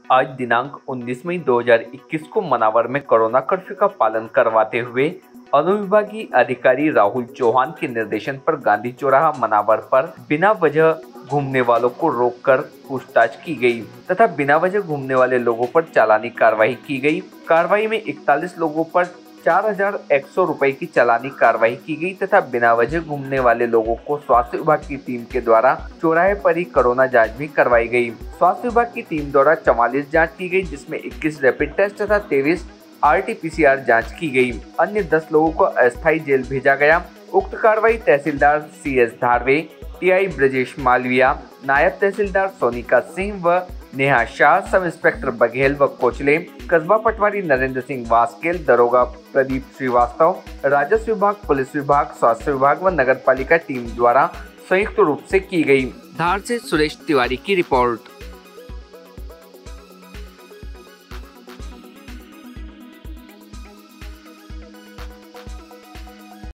आज दिनांक 19 मई 2021 को मनावर में कोरोना कर्फ्यू का पालन करवाते हुए अनुविभागीय अधिकारी राहुल चौहान के निर्देशन पर गांधी चौराहा मनावर पर बिना वजह घूमने वालों को रोककर पूछताछ की गई तथा बिना वजह घूमने वाले लोगों पर चालानी कार्रवाई की गई। कार्रवाई में 41 लोगों पर 4100 रुपए की चालानी कार्रवाई की गई तथा बिना वजह घूमने वाले लोगों को स्वास्थ्य विभाग की टीम के द्वारा चौराहे पर ही कोरोना जांच भी करवाई गई। स्वास्थ्य विभाग की टीम द्वारा 44 जांच की गई, जिसमें 21 रैपिड टेस्ट तथा 23 RT-PCR जांच की गई। अन्य 10 लोगों को अस्थायी जेल भेजा गया। उक्त कार्रवाई तहसीलदार CS धारवे, TI ब्रजेश मालविया, नायब तहसीलदार सोनिका सिंह व नेहा शाह, सब इंस्पेक्टर बघेल व कोचले, कस्बा पटवारी नरेंद्र सिंह वास्केल, दरोगा प्रदीप श्रीवास्तव, राजस्व विभाग, पुलिस विभाग, स्वास्थ्य विभाग व नगर पालिका टीम द्वारा संयुक्त रूप से की गई। धार से सुरेश तिवारी की रिपोर्ट।